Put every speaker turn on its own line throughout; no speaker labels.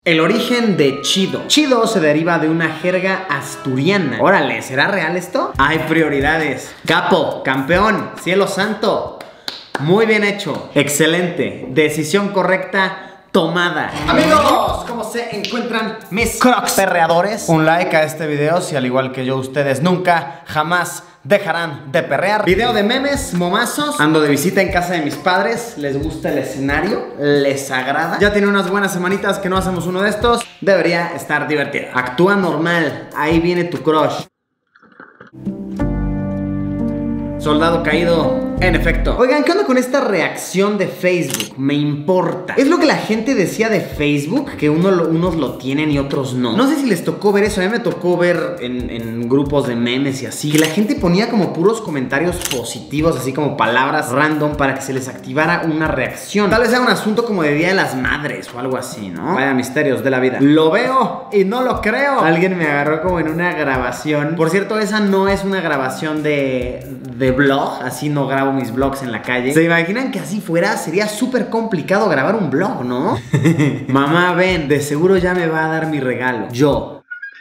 El origen de chido. Chido se deriva de una jerga asturiana. Órale, ¿será real esto? Hay prioridades. Capo, campeón, cielo santo. Muy bien hecho. Excelente. Decisión correcta tomada. Amigos, ¿cómo se encuentran mis crocs perreadores? Un like a este video si al igual que yo ustedes nunca, jamás dejarán de perrear. Video de memes, momazos. Ando de visita en casa de mis padres. ¿Les gusta el escenario? ¿Les agrada? Ya tiene unas buenas semanitas que no hacemos uno de estos. Debería estar divertido. Actúa normal. Ahí viene tu crush. Soldado caído, en efecto. Oigan, ¿qué onda con esta reacción de Facebook? Me importa. Es lo que la gente decía de Facebook, que unos lo tienen y otros no. No sé si les tocó ver eso. A mí me tocó ver en grupos de memes y así, que la gente ponía como puros comentarios positivos, así como palabras random para que se les activara una reacción. Tal vez sea un asunto como de Día de las Madres o algo así, ¿no? Vaya misterios de la vida. Lo veo y no lo creo. Alguien me agarró como en una grabación. Por cierto, esa no es una grabación de vlog, así no grabo mis vlogs en la calle. ¿Se imaginan que así fuera? Sería súper complicado grabar un vlog, ¿no? Mamá, ven, de seguro ya me va a dar mi regalo. Yo.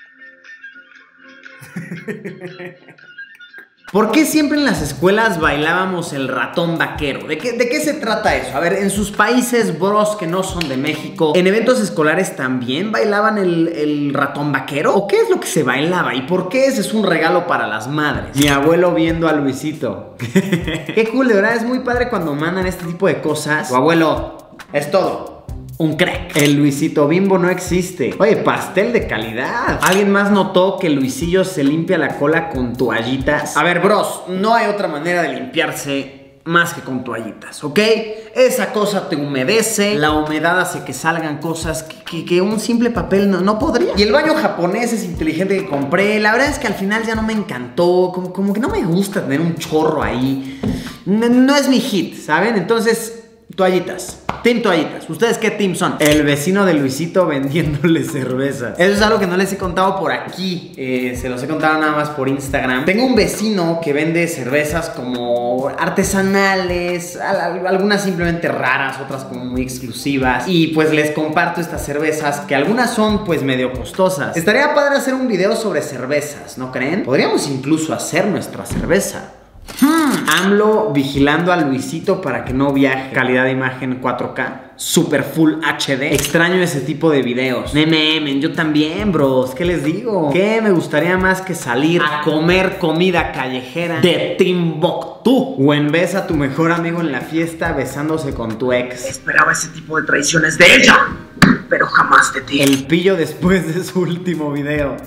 ¿Por qué siempre en las escuelas bailábamos el ratón vaquero? ¿De qué se trata eso? A ver, en sus países, bros, que no son de México, ¿en eventos escolares también bailaban el ratón vaquero? ¿O qué es lo que se bailaba? ¿Y por qué ese es un regalo para las madres? Mi abuelo viendo a Luisito. Qué cool, de verdad, es muy padre cuando mandan este tipo de cosas. Tu abuelo, es todo. Un crack. El Luisito Bimbo no existe. Oye, pastel de calidad. ¿Alguien más notó que Luisillo se limpia la cola con toallitas? A ver, bros, no hay otra manera de limpiarse más que con toallitas, ¿ok? Esa cosa te humedece. La humedad hace que salgan cosas que un simple papel no podría. Y el baño japonés es inteligente que compré. La verdad es que al final ya no me encantó. Como que no me gusta tener un chorro ahí. No es mi hit, ¿saben? Entonces, toallitas. Team toallitas. ¿Ustedes qué team son? El vecino de Luisito vendiéndole cervezas. Eso es algo que no les he contado por aquí. Se los he contado nada más por Instagram. Tengo un vecino que vende cervezas como artesanales, algunas simplemente raras, otras como muy exclusivas. Y pues les comparto estas cervezas, que algunas son pues medio costosas. Estaría padre hacer un video sobre cervezas, ¿no creen? Podríamos incluso hacer nuestra cerveza. AMLO vigilando a Luisito para que no viaje. Calidad de imagen 4K, super full HD. Extraño ese tipo de videos. Yo también, bros. ¿Qué les digo? ¿Qué me gustaría más que salir a comer comida callejera de Timbuktu? O en vez a tu mejor amigo en la fiesta besándose con tu ex.
Esperaba ese tipo de traiciones de ella, pero jamás de ti.
El pillo después de su último video.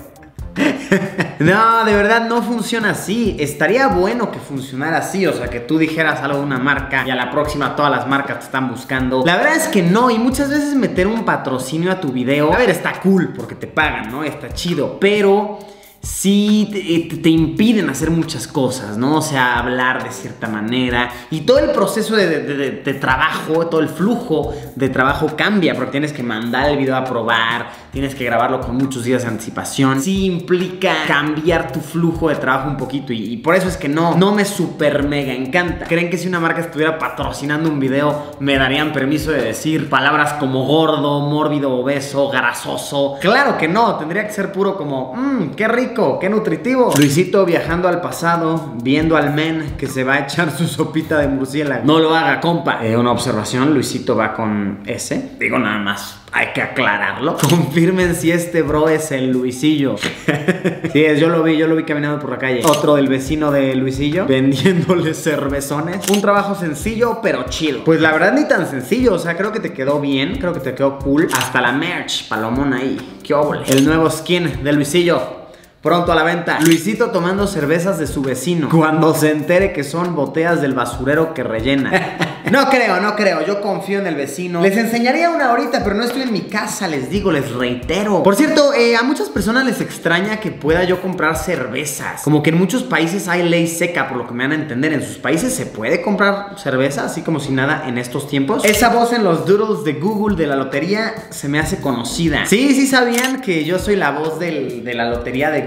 No, de verdad no funciona así. Estaría bueno que funcionara así. O sea, que tú dijeras algo de una marca y a la próxima todas las marcas te están buscando. La verdad es que no. Y muchas veces meter un patrocinio a tu video, a ver, está cool porque te pagan, ¿no? Está chido, pero sí te impiden hacer muchas cosas, ¿no? O sea, hablar de cierta manera. Y todo el proceso de trabajo, todo el flujo de trabajo cambia, porque tienes que mandar el video a probar, tienes que grabarlo con muchos días de anticipación. Sí implica cambiar tu flujo de trabajo un poquito, y por eso es que no me super mega encanta. ¿Creen que si una marca estuviera patrocinando un video me darían permiso de decir palabras como gordo, mórbido, obeso, grasoso? Claro que no, tendría que ser puro como qué rico, qué nutritivo. Luisito viajando al pasado, viendo al men que se va a echar su sopita de murciélago. No lo haga, compa. Una observación, Luisito va con ese. Digo nada más, hay que aclararlo. Confirmen si este bro es el Luisillo. Sí, yo lo vi caminando por la calle. Otro del vecino de Luisillo vendiéndole cervezones. Un trabajo sencillo pero chido. Pues la verdad ni tan sencillo. O sea, creo que te quedó bien, creo que te quedó cool. Hasta la merch, palomón ahí. Qué óvole. El nuevo skin de Luisillo, pronto a la venta. Luisito tomando cervezas de su vecino cuando se entere que son botellas del basurero que rellena. No creo, yo confío en el vecino. Les enseñaría una ahorita, pero no estoy en mi casa, les digo, les reitero. Por cierto, a muchas personas les extraña que pueda yo comprar cervezas. Como que en muchos países hay ley seca, por lo que me van a entender. ¿En sus países se puede comprar cerveza así como si nada en estos tiempos? Esa voz en los doodles de Google de la lotería se me hace conocida. Sí sabían que yo soy la voz de la lotería de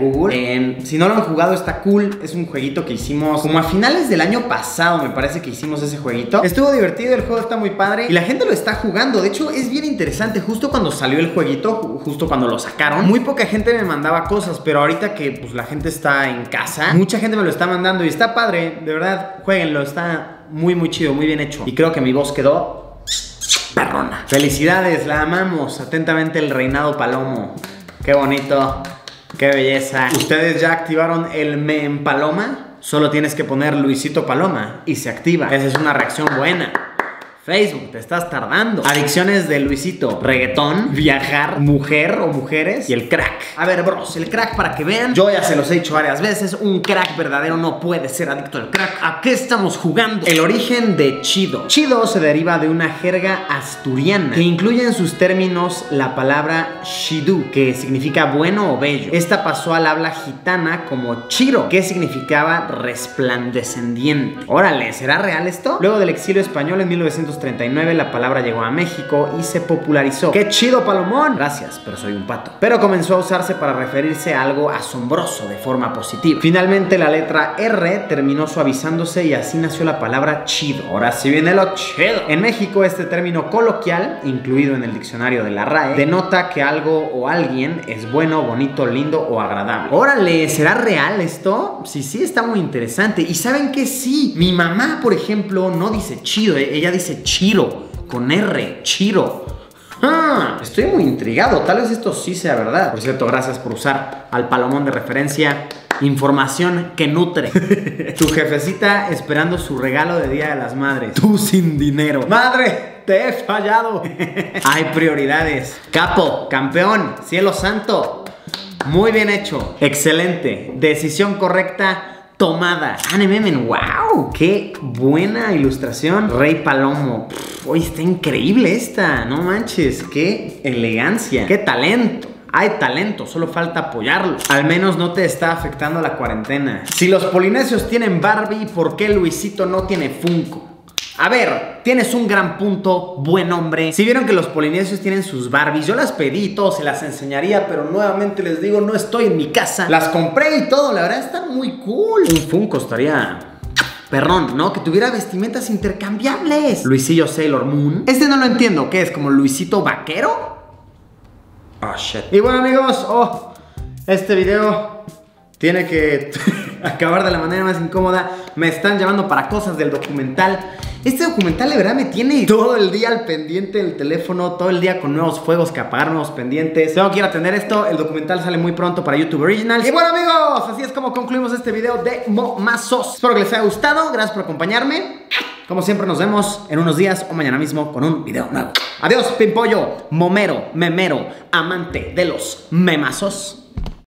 Google. Si no lo han jugado, está cool. Es un jueguito que hicimos como a finales del año pasado, me parece que hicimos ese jueguito. Estuvo divertido, el juego está muy padre y la gente lo está jugando. De hecho, es bien interesante. Justo cuando salió el jueguito, justo cuando lo sacaron, muy poca gente me mandaba cosas, pero ahorita que pues la gente está en casa, mucha gente me lo está mandando y está padre. De verdad, jueguenlo, está muy chido, muy bien hecho. Y creo que mi voz quedó perrona. Felicidades, la amamos. Atentamente, el Reinado Palomo. Qué bonito, qué belleza. ¿Ustedes ya activaron el Me en Paloma? Solo tienes que poner Luisito Paloma y se activa. Esa es una reacción buena. Facebook, te estás tardando. Adicciones de Luisito: reggaetón, viajar, mujer o mujeres y el crack. A ver, bros, el crack, para que vean, yo ya se los he dicho varias veces, un crack verdadero no puede ser adicto al crack. ¿A qué estamos jugando? El origen de chido. Chido se deriva de una jerga asturiana que incluye en sus términos la palabra shidú, que significa bueno o bello. Esta pasó al habla gitana como chiro, que significaba resplandeciente. Órale, ¿será real esto? Luego del exilio español en 1939, la palabra llegó a México y se popularizó. ¡Qué chido, Palomón! Gracias, pero soy un pato. Pero comenzó a usarse para referirse a algo asombroso de forma positiva. Finalmente, la letra R terminó suavizándose y así nació la palabra chido. Ahora sí viene lo chido. En México, este término coloquial, incluido en el diccionario de la RAE, denota que algo o alguien es bueno, bonito, lindo o agradable. Órale, ¿será real esto? Sí, está muy interesante. Y ¿saben qué? Sí, mi mamá, por ejemplo, no dice chido, ella dice chiro, con R, chiro. Estoy muy intrigado, tal vez esto sí sea verdad. Por cierto, gracias por usar al Palomón de referencia. Información que nutre. Tu jefecita esperando su regalo de Día de las Madres, tú sin dinero. ¡Madre! ¡Te he fallado! Hay prioridades. Capo, campeón, cielo santo. Muy bien hecho. Excelente. Decisión correcta tomada. Memen, wow, qué buena ilustración. Rey Palomo. Oye, está increíble esta. No manches, qué elegancia, qué talento. Hay talento, solo falta apoyarlo. Al menos no te está afectando la cuarentena. Si los polinesios tienen Barbie, ¿por qué Luisito no tiene Funko? A ver, tienes un gran punto, buen hombre. Si vieron que los polinesios tienen sus Barbies, yo las pedí y todo, se las enseñaría, pero nuevamente les digo, no estoy en mi casa. Las compré y todo, la verdad están muy cool. Un Funko estaría perrón, ¿no? Que tuviera vestimentas intercambiables. Luisillo Sailor Moon. Este no lo entiendo, ¿qué es? ¿Como Luisito Vaquero? Oh, shit. Y bueno, amigos, este video tiene que acabar de la manera más incómoda. Me están llamando para cosas del documental. Este documental de verdad me tiene todo el día al pendiente del teléfono, todo el día con nuevos fuegos que apagar, nuevos pendientes. Tengo que ir a atender esto. El documental sale muy pronto para YouTube Originals. Y bueno, amigos, así es como concluimos este video de Momazos. Espero que les haya gustado. Gracias por acompañarme. Como siempre, nos vemos en unos días o mañana mismo con un video nuevo. Adiós, pimpollo, momero, memero, amante de los memazos.